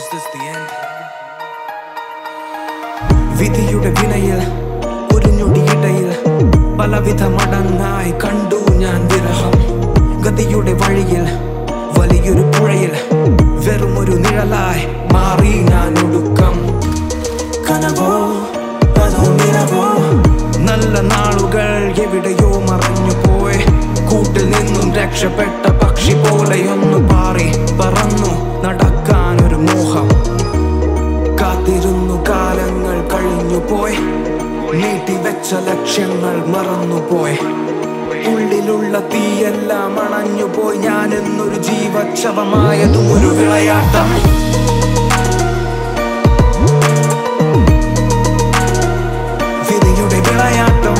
Is this the end? വിധിയുടെ വിനയിൽ ഒരു ഞൊടിയിടയിൽ പലവിധ മടങ്ങായി കണ്ടു ഞാൻ വിരഹം. ഗതിയുടെ വഴിയിൽ വലിയൊരു പുഴയിൽ വെറുമൊരു നിഴലായി മാറി ഞാൻ ഒടുക്കം. കനവോ അതോ നിലവോ നല്ല നാളുകൾ എവിടെയോ മറഞ്ഞു പോയി. കൂട്ടിൽ നിന്നും രക്ഷപ്പെട്ട പക്ഷി പോലെയൊന്നു പാറി പറന്നു നടക്കാനൊരു മോഹം. കാത്തിരുന്നു കാലങ്ങൾ കഴിഞ്ഞുപോയി, നീട്ടിവെച്ച ലക്ഷ്യങ്ങൾ മറന്നുപോയി. ഉള്ളിലുള്ള തീയെല്ലാം അണഞ്ഞുപോയി. ഞാൻ എന്നൊരു ജീവച്ഛവമായതും ഒരു വിളയാട്ടം. വിധിയുടെ വിളയാട്ടം.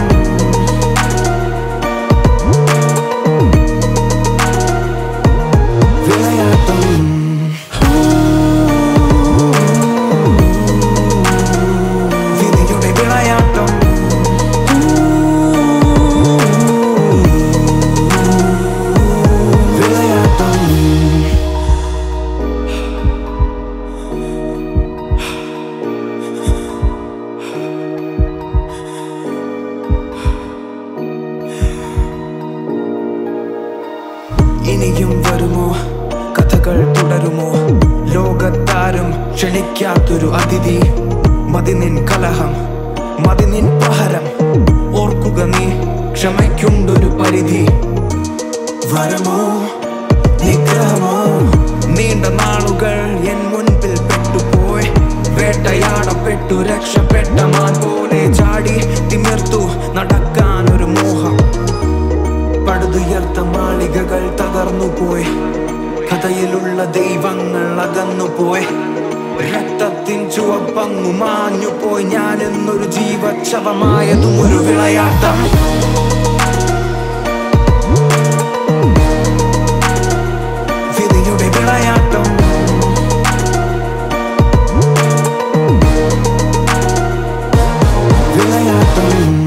വിളയാട്ടം. വിധിയുടെ വിളയാട്ടം. വിളയാട്ടം. ഇനിയും വരുമോ കഥകൾ തുടരുമോ? ലോകത്താരും ക്ഷണിക്കാത്തൊരു അതിഥി. മതിനിൻ കലഹം, മതിനിൻ പ്രഹരം. ഓർക്കുക നീ ക്ഷമയ്ക്കുണ്ടൊരു പരിധി. വരമോ നിഗ്രഹമോ? നീണ്ട നാളുകൾ എൻ മുൻപിൽ പെട്ടുപോയി. വേട്ടയാടപ്പെട്ടു രക്ഷപ്പെട്ട മാൻ പോലെ ചാടി തിമിർത്തു നടക്കാനൊരു മോഹം. പടുതുയർത്ത മാളികകൾ തകർന്നുപോയി. കഥയിലുള്ള ദൈവങ്ങൾ അകന്നുപോയി. രക്തത്തിൻ ചുവപ്പങ്ങു മാഞ്ഞുപോയി. ഞാൻ എന്നൊരു ജീവച്ഛവമായതും ഒരു വിളയാട്ടം. വിധിയുടെ വിളയാട്ടം. വിളയാട്ടം.